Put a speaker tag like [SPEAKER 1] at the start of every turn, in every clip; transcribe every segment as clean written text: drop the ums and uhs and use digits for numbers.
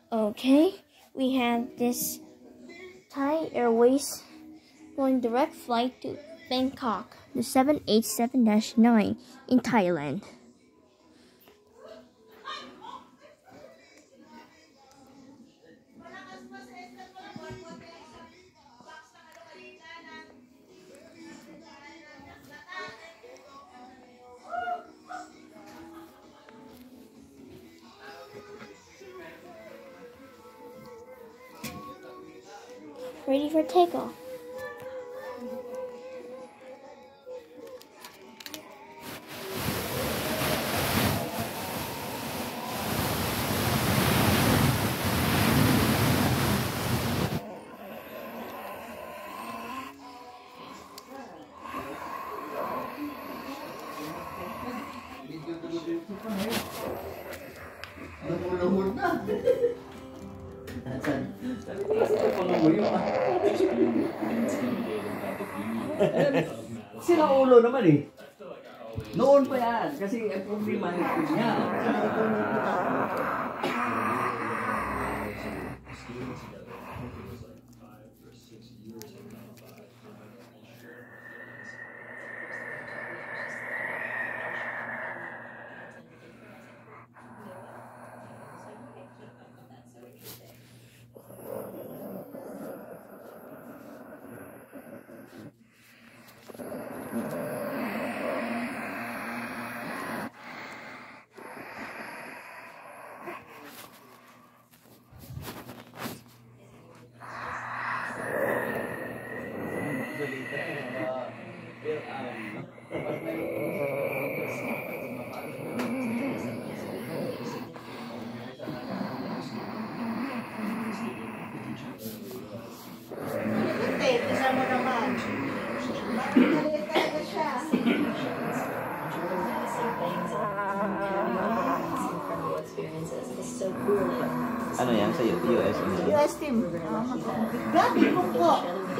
[SPEAKER 1] Okay, we have this Thai Airways going direct flight to Bangkok, the 787-9 in Thailand. Ready for takeoff.
[SPEAKER 2] Sira ulo naman eh. Noon pa yan. Kasi ang problema niya.
[SPEAKER 3] Ano yan sa US?
[SPEAKER 4] US team. Grabe po.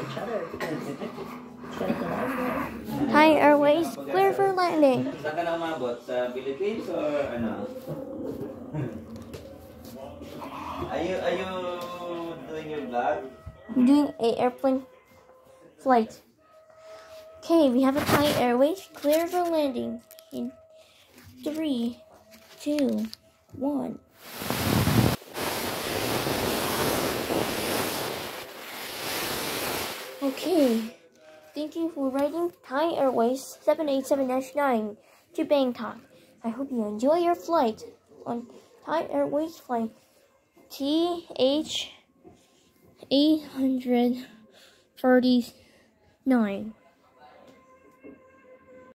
[SPEAKER 1] Thai Airways clear for landing.
[SPEAKER 3] Saan ka na umabot? Sa Philippines or ano? Are you doing your vlog?
[SPEAKER 1] I'm doing a airplane flight. Okay, we have a Thai Airways clear for landing in 3, 2, 1. Okay, thank you for riding Thai Airways 787-9 to Bangkok. I hope you enjoy your flight on Thai Airways flight TH839.